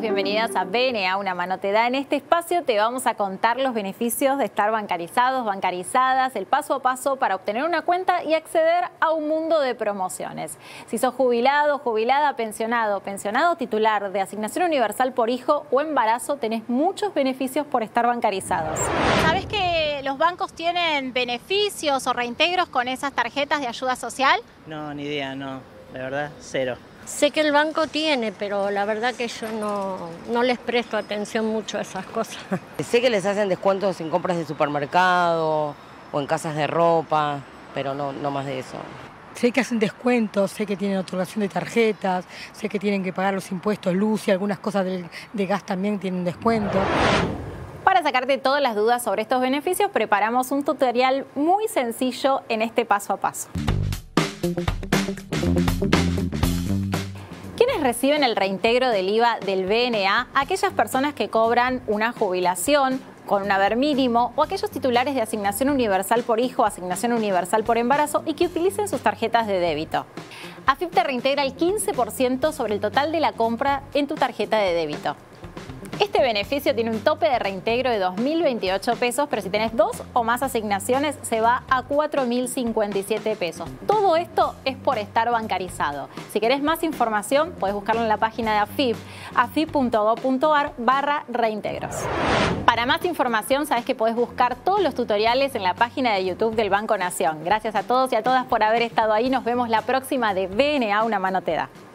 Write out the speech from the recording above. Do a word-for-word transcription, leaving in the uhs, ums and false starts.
bienvenidas a B N A Una Mano Te Da. En este espacio te vamos a contar los beneficios de estar bancarizados, bancarizadas, el paso a paso para obtener una cuenta y acceder a un mundo de promociones. Si sos jubilado, jubilada, pensionado, pensionado titular de asignación universal por hijo o embarazo, tenés muchos beneficios por estar bancarizados. ¿Sabés que los bancos tienen beneficios o reintegros con esas tarjetas de ayuda social? No, ni idea, no. La verdad, cero. Sé que el banco tiene, pero la verdad que yo no, no les presto atención mucho a esas cosas. Sé que les hacen descuentos en compras de supermercado o en casas de ropa, pero no, no más de eso. Sé que hacen descuentos, sé que tienen otorgación de tarjetas, sé que tienen que pagar los impuestos, luz y algunas cosas de, de gas también tienen descuento. Para sacarte todas las dudas sobre estos beneficios, preparamos un tutorial muy sencillo en este paso a paso. ¿Quiénes reciben el reintegro del I V A del B N A? Aquellas personas que cobran una jubilación con un haber mínimo o aquellos titulares de asignación universal por hijo o asignación universal por embarazo y que utilicen sus tarjetas de débito. AFIP te reintegra el quince por ciento sobre el total de la compra en tu tarjeta de débito. Este beneficio tiene un tope de reintegro de dos mil veintiocho pesos, pero si tenés dos o más asignaciones se va a cuatro mil cincuenta y siete pesos. Todo esto es por estar bancarizado. Si querés más información, podés buscarlo en la página de AFIP, afip punto gob punto ar barra reintegros. Para más información, sabés que podés buscar todos los tutoriales en la página de YouTube del Banco Nación. Gracias a todos y a todas por haber estado ahí. Nos vemos la próxima de B N A Una Mano Te Da.